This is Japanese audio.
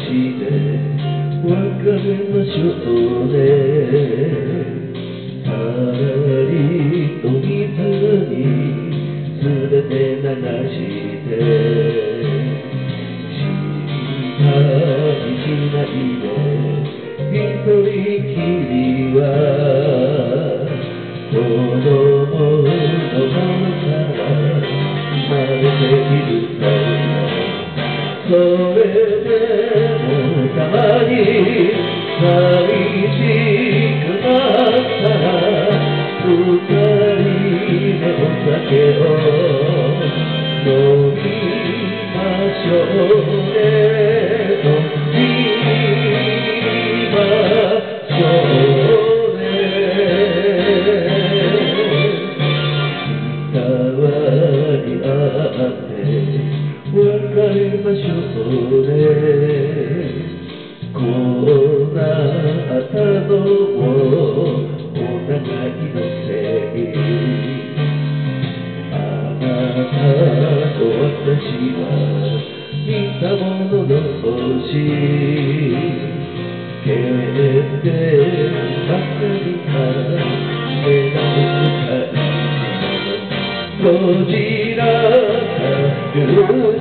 して別れましょうね。さらりと水にすべて流して下にしないで一人きりは子供の頃から生まれているの。それでもたまに寂しくなったら二人でお酒を飲みましょうね。飲みましょうね。伝わり合って別れましょうね。こうなったのもお互いのせい。あなたと私は似たもの同士。決定ばかりが目が向かいこちらか